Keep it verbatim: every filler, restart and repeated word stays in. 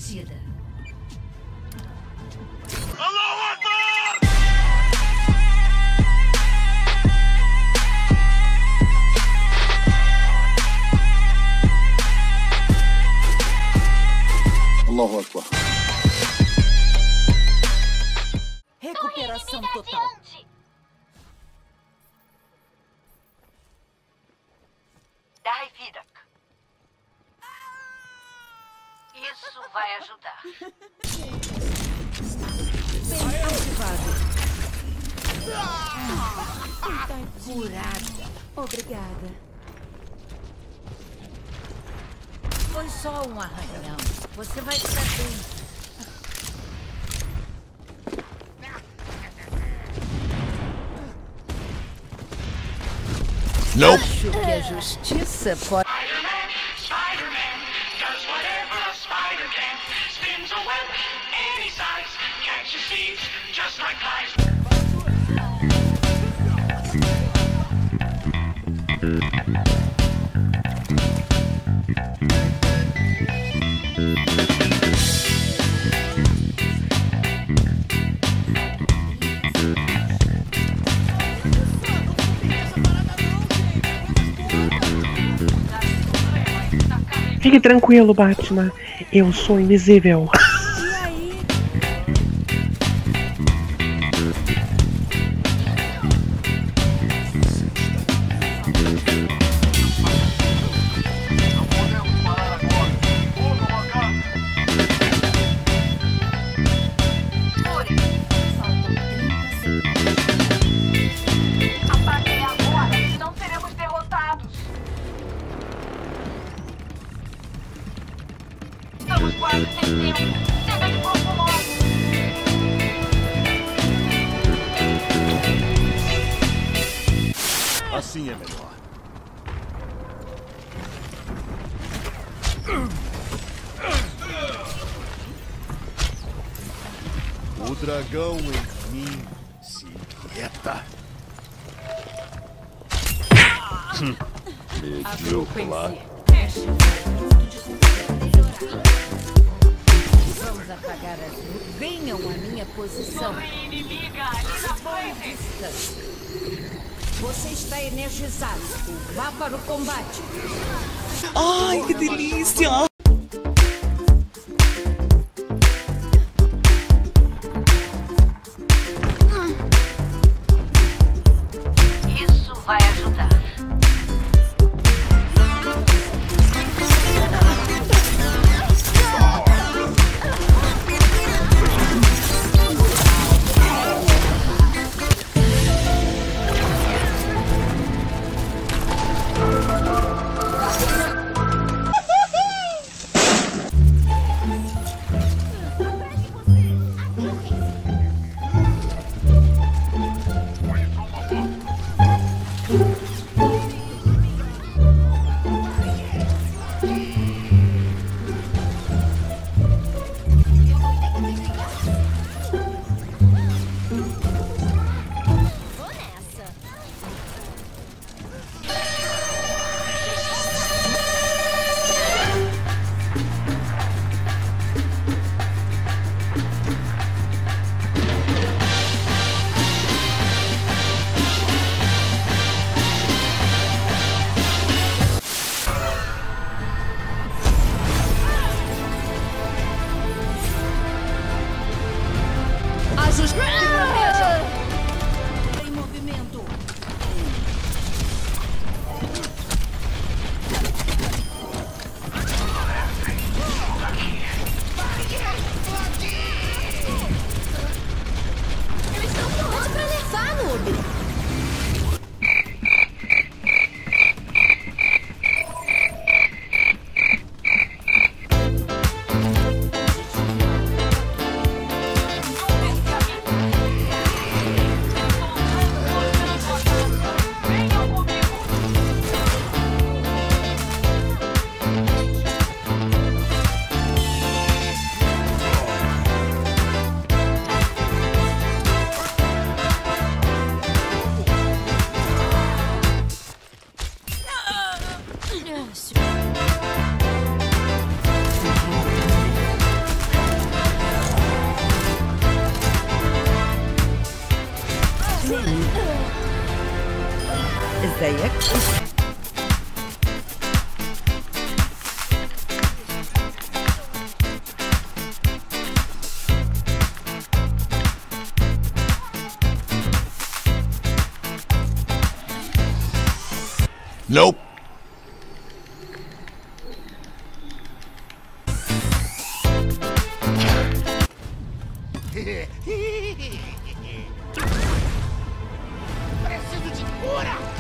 estabelecida. Allahu Akbar. Recuperação total. Dai vida. Isso vai ajudar. Bem ativado. Está curada. Obrigada. Foi só um arranhão. Você vai ficar bem. Não. Acho que a justiça pode... Spider-Man, Spider-Man, does whatever a spider can. Spins a web any size, catches thieves just like flies. Fique tranquilo, Batman. Eu sou invisível. E aí? Apaguem agora, não seremos derrotados. Estamos quase sem tempo. Chega de corpo logo. Assim é melhor. O dragão em mim se inquieta. Medíocre. Vamos apagar as luzes. Venham à minha posição. Inimiga ali na frente. Você está energizado. Vá para o combate. Ai, que delícia! Isso vai ajudar. Em movimento. Eles estão prontos pra levar, noob. ideia aqui. Nope. Preciso de cura!